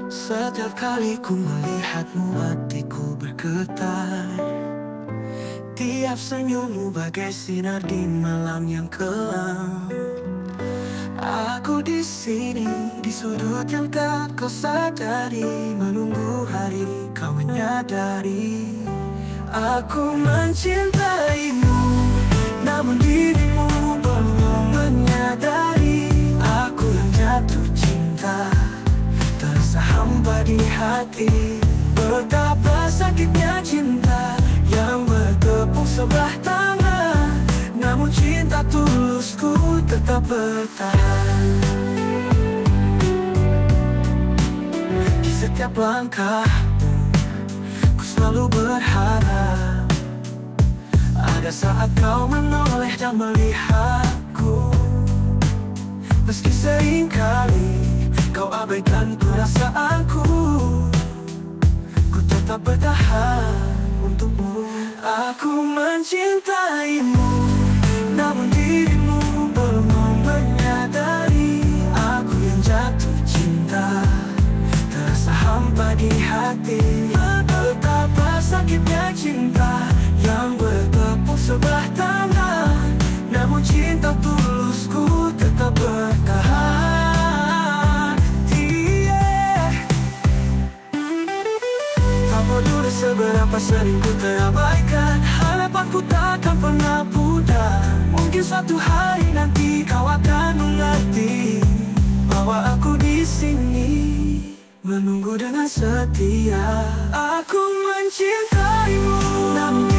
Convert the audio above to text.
Setiap kali ku melihatmu hatiku bergetar. Tiap senyummu bagai sinar di malam yang kelam. Aku di sini di sudut yang tak kau sadari, menunggu hari kau menyadari. Aku mencintaimu, namun dirimu belum menyadari. Aku yang jatuh cinta, terasa hampa di hati. Betapa sakitnya cinta yang bertepuk sebelah tangan, namun cinta tulusku tetap bertahan. Di setiap langkahmu ku selalu berharap ada saat kau menoleh dan melihatku. Meski seringkali kau abaikan perasaanku, ku tetap bertahan untukmu. Aku mencintaimu, namun dirimu belum menyadari. Aku yang jatuh cinta, terasa hampa di hati. Betapa sakitnya cinta yang bertepuk sebelah tangan, namun cinta tulusku tetap bertahan. Tak peduli seberapa sering ku terabaikan, harapanku takkan pernah pudar. Mungkin suatu hari nanti kau akan mengerti bahwa aku di sini menunggu dengan setia. Aku mencintaimu, namun